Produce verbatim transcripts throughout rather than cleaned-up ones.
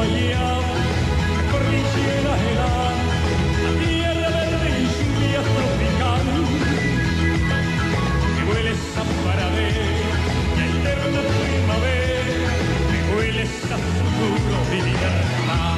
guayaba, la cordillera helada, la tierra verde y lluvia tropical, que huele esa paradera, la eterna primavera, que huele esa futuro y libertad.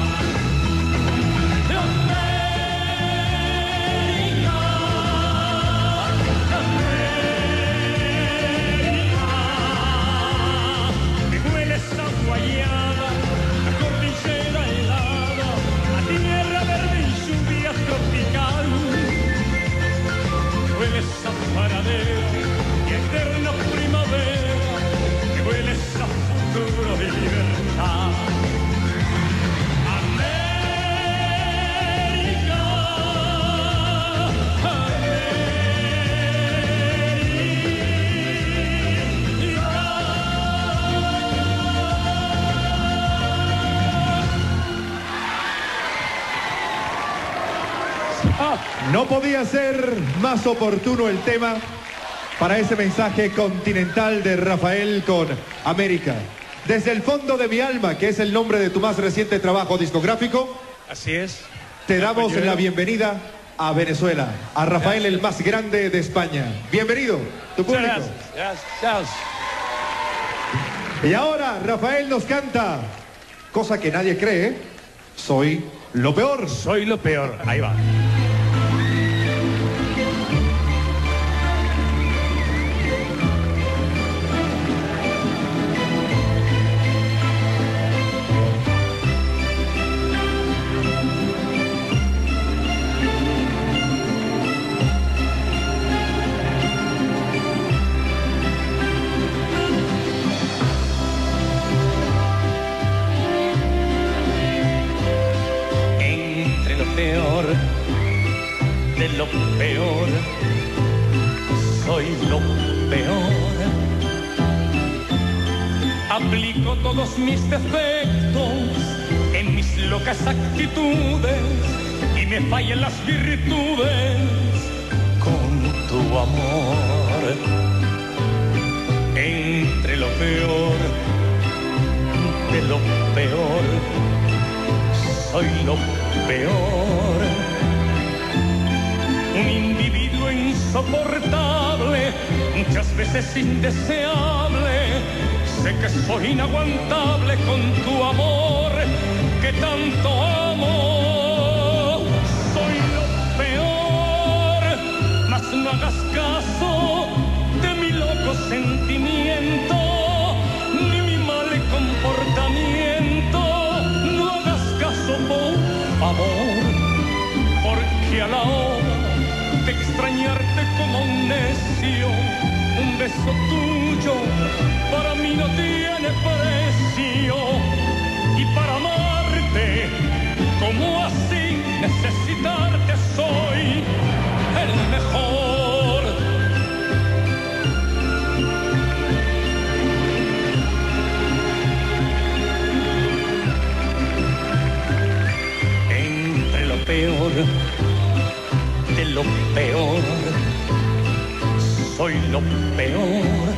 Guayaba, la cordillera helada, la tierra verde y lluvia tropical. Huele esa paradera y eterna primavera, que huele esa futuro y libertad. América, No podía ser más oportuno el tema para ese mensaje continental de Rafael con América. Desde el fondo de mi alma, que es el nombre de tu más reciente trabajo discográfico. Así es. Te damos la bienvenida a Venezuela, a Rafael, el más grande de España. Bienvenido, tu público. Gracias, gracias. Y ahora Rafael nos canta, cosa que nadie cree, soy lo peor. Soy lo peor. Ahí va. De lo peor, soy lo peor. Aplico todos mis defectos en mis locas actitudes y me fallan las virtudes con tu amor. Entre lo peor, de lo peor, soy lo peor. Un individuo insoportable, muchas veces indeseable. Sé que soy inaguantable con tu amor, que tanto amo. Soy lo peor, mas no hagas caso de mi loco sentimiento, ni mi mal comportamiento. No hagas caso, por favor, porque a la hora de extrañarte como un necio, un beso tuyo para mí no tiene precio. Y para amarte, como así necesitarte, soy el mejor. Entre lo peor, de lo peor, soy lo peor.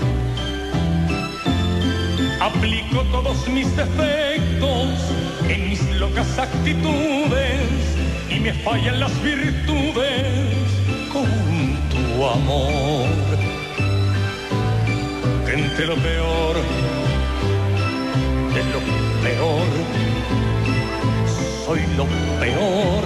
Aplico todos mis defectos en mis locas actitudes y me fallan las virtudes con tu amor. Entre lo peor, de lo peor, soy lo peor.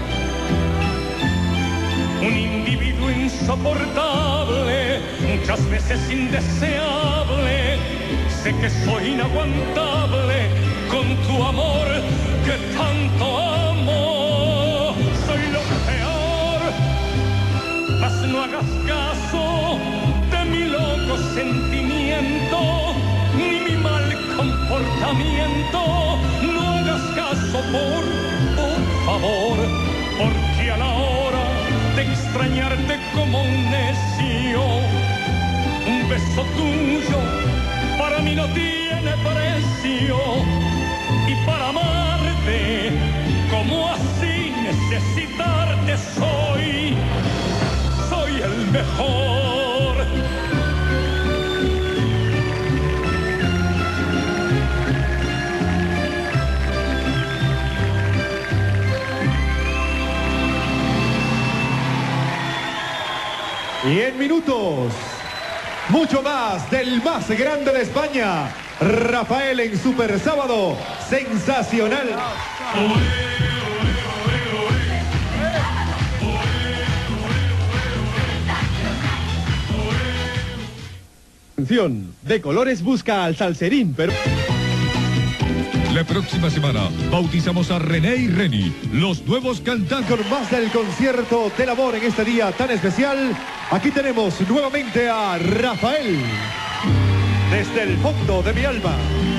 Un individuo insoportable, muchas veces indeseable. Sé que soy inaguantable con tu amor, que tanto amo. Soy lo peor, mas no hagas caso de mi loco sentimiento, ni mi mal comportamiento. No hagas caso, por, por favor, porque a la hora de extrañarte como un necio, un beso tuyo para mí no tiene precio. Y para amarte, como así necesitarte, soy, soy el mejor. Y en minutos, mucho más del más grande de España, Rafael en Super Sábado, sensacional. De Colores busca al salserín, pero... La próxima semana bautizamos a René y Reni, los nuevos cantantes. Con más del concierto del amor en este día tan especial, aquí tenemos nuevamente a Rafael, desde el fondo de mi alma.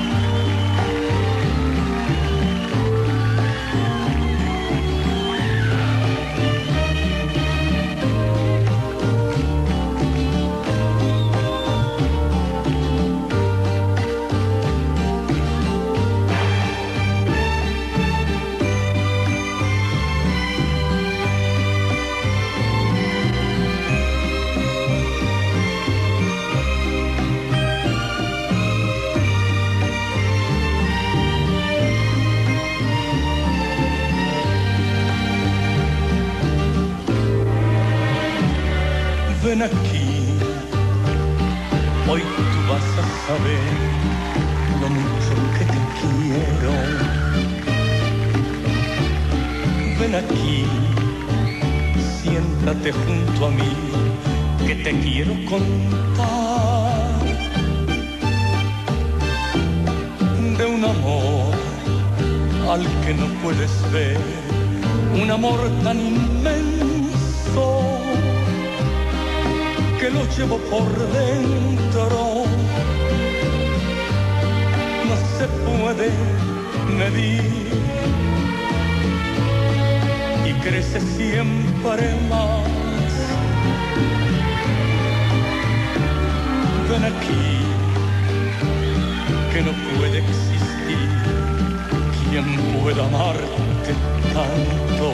Ven aquí, hoy tú vas a saber lo mucho que te quiero. Ven aquí, siéntate junto a mí, que te quiero contar de un amor al que no puedes ver, un amor tan inmenso que lo llevo por dentro, no se puede medir y crece siempre más. Ven aquí, que no puede existir quien pueda amarte tanto.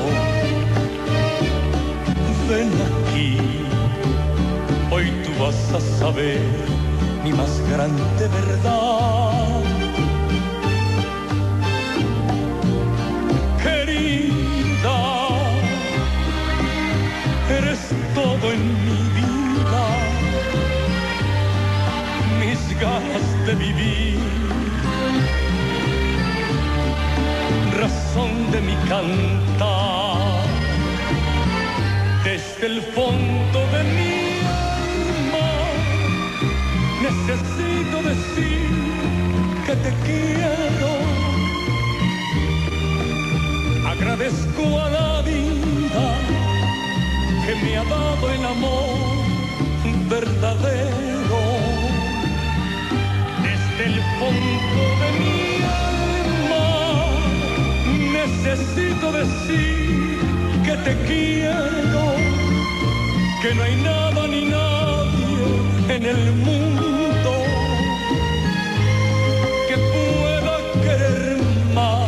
Ven aquí, hoy tú vas a saber mi más grande verdad. Querida, eres todo en mi vida, mis ganas de vivir, razón de mi cantar, desde el fondo de mi necesito decir que te quiero. Agradezco a la vida que me ha dado el amor verdadero. Desde el fondo de mi alma necesito decir que te quiero, que no hay nada ni nadie en el mundo que pueda querer más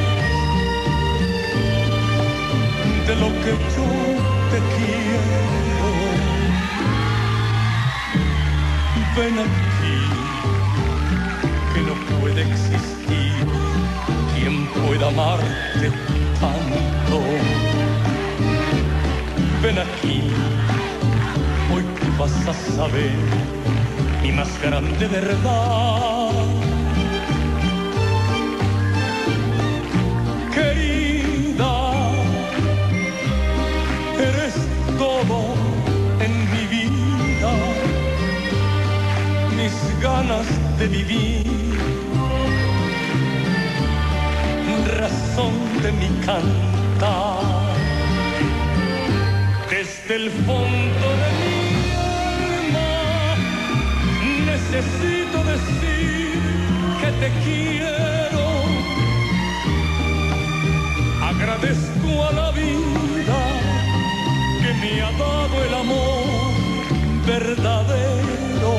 de lo que yo te quiero. Ven aquí, que no puede existir quien pueda amarte tanto. Ven aquí, hoy tú vas a saber mi más grande verdad. Querida, eres todo en mi vida, mis ganas de vivir, razón de mi cantar, desde el fondo de mi necesito decir que te quiero. Agradezco a la vida que me ha dado el amor verdadero.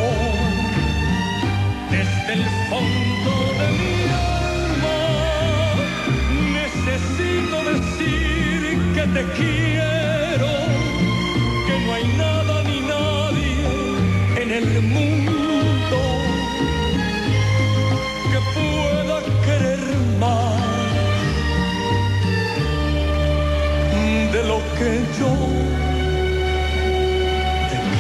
Desde el fondo de mi alma necesito decir que te quiero, que no hay nada ni nadie en el mundo pueda querer más de lo que yo te quiero.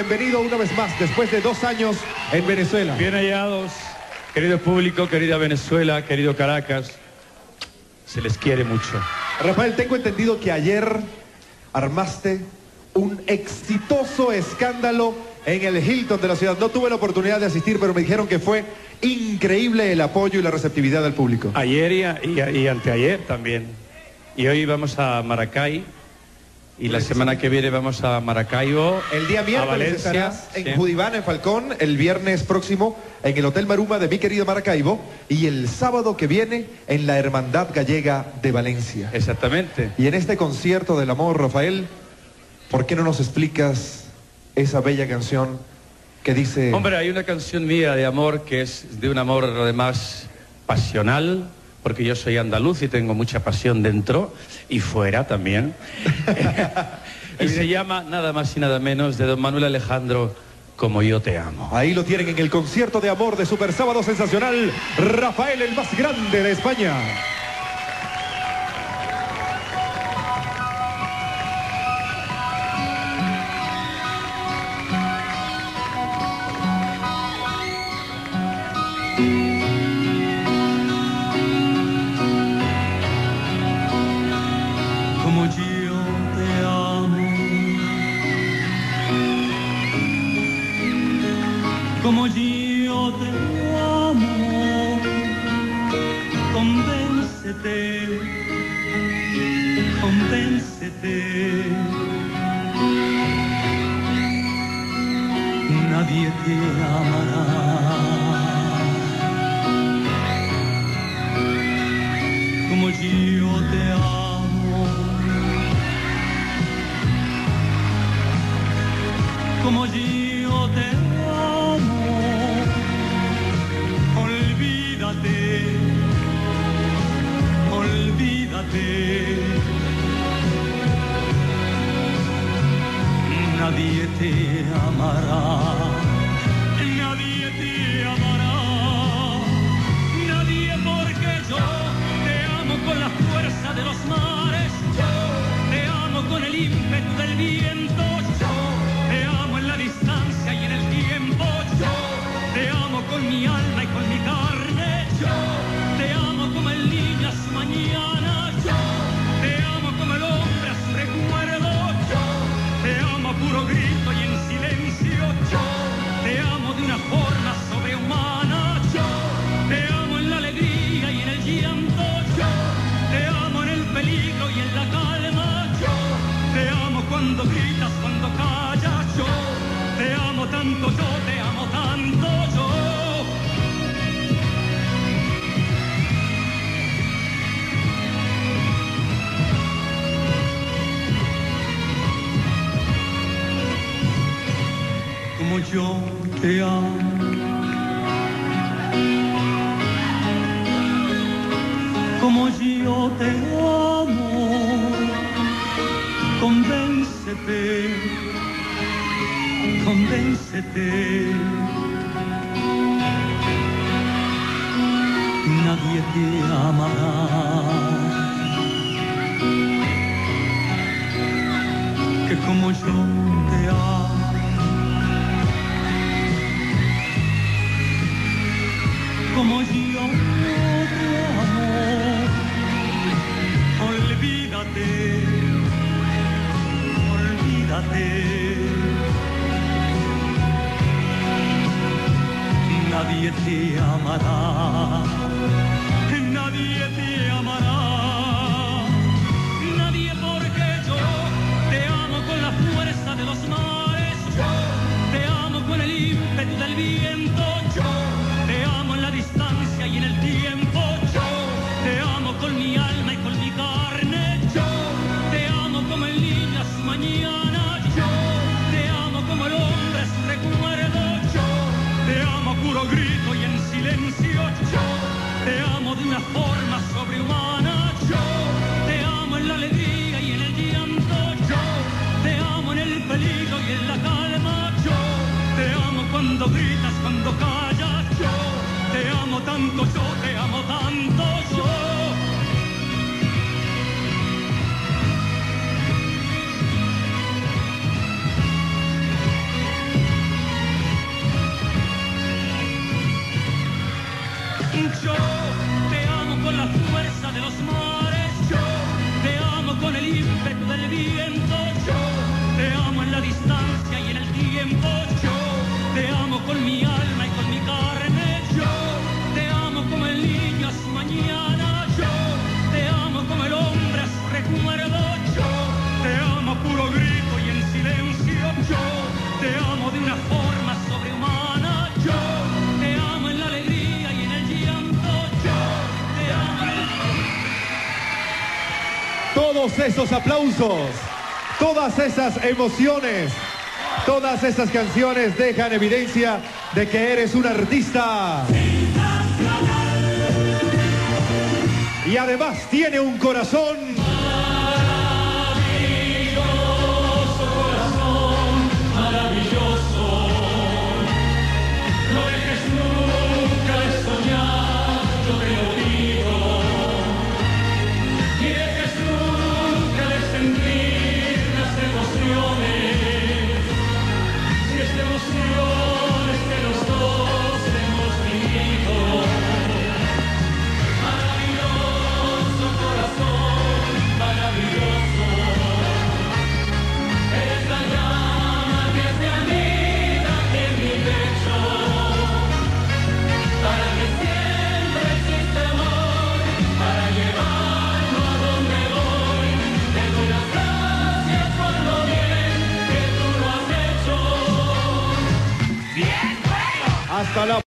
bienvenido una vez más, después de dos años en Venezuela. Bien hallados, querido público, querida Venezuela, querido Caracas, se les quiere mucho. Rafael, tengo entendido que ayer armaste un exitoso escándalo en el Hilton de la ciudad. No tuve la oportunidad de asistir, pero me dijeron que fue increíble el apoyo y la receptividad del público. Ayer y, y, y anteayer también. Y hoy vamos a Maracay. Y la semana que viene vamos a Maracaibo. El día miércoles Valencia, estarás en sí. Judibana, en Falcón. El viernes próximo en el Hotel Maruma de mi querido Maracaibo. Y el sábado que viene en la Hermandad Gallega de Valencia. Exactamente. Y en este concierto del amor, Rafael, ¿por qué no nos explicas esa bella canción que dice... Hombre, hay una canción mía de amor que es de un amor además pasional, porque yo soy andaluz y tengo mucha pasión dentro y fuera también. Y se llama nada más y nada menos de don Manuel Alejandro, Como yo te amo. Ahí lo tienen en el concierto de amor de Super Sábado Sensacional, Rafael, el más grande de España. Como yo te amo, como yo te amo, convéncete, convéncete, nadie te amará como yo te amo. Como yo te amo, olvídate, olvídate, nadie te amará, nadie te amará, nadie porque yo te amo con la fuerza de los mares, yo te amo con el ímpetu del viento, distancia y en el tiempo, yo te amo con mi alma y con mi carne, yo te amo como el niño a su mañana, yo te amo como el hombre a su recuerdo, yo te amo a puro grito y en silencio, yo te amo de una forma sobrehumana, yo te amo en la alegría y en el llanto, yo te amo en el peligro y en la calma, yo te amo cuando gritas, cuando callas, yo te amo tanto, yo te amo tanto, yo. Como yo te amo. Como yo te amo. Convéncete. Convéncete, nadie te amará, que como yo te amo, como yo te amo, olvídate, olvídate. Nadie te amará, nadie te amará, nadie porque yo te amo con la fuerza de los mares, yo te amo con el ímpetu del viento, yo te amo en la distancia y en el tiempo, yo te amo con mi alma y con mi carne, yo te amo como el niño a su mañana, yo te amo como el hombre a su recuerdo, te amo a puro grito y en silencio, yo te amo de una forma sobrehumana, yo te amo en la alegría y en el llanto, yo te amo en el peligro y en la calma, yo te amo cuando gritas, cuando callas, yo te amo tanto, yo te amo tanto, yo. Yo te amo con la fuerza de los mares, yo te amo con el ímpetu del viento, yo te amo en la distancia y en el tiempo, yo te amo con mi alma y con mi carne, yo te amo como el niño a su mañana, yo te amo como el hombre a su recuerdo, yo te amo a puro grito y en silencio, yo te amo de una forma sobrehumana, yo te amo en la alegría y en el llanto, yo te amo en el... Todos esos aplausos, todas esas emociones, todas esas canciones dejan evidencia de que eres un artista. Y además tiene un corazón. Maravilloso corazón, maravilloso. No dejes nunca de soñar, yo te lo digo. Ni dejes nunca de sentir las emociones. Si es emociones que los dos hemos vivido. Maravilloso corazón, maravilloso. Eres la llama que se anida en mi pecho. Para que siempre exista amor, para llevarlo a donde voy. Te doy las gracias por lo bien que tú lo has hecho. Bien, bueno. Hasta la